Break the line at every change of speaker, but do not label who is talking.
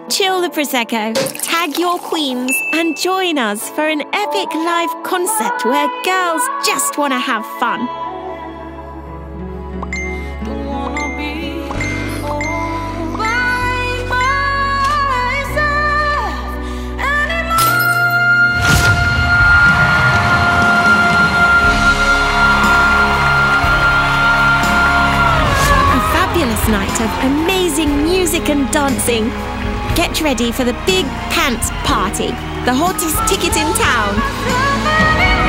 Chill the Prosecco, tag your queens, and join us for an epic live concert where girls just want to have fun. Night of amazing music and dancing. Get ready for the Big Pants Party, the hottest ticket in town.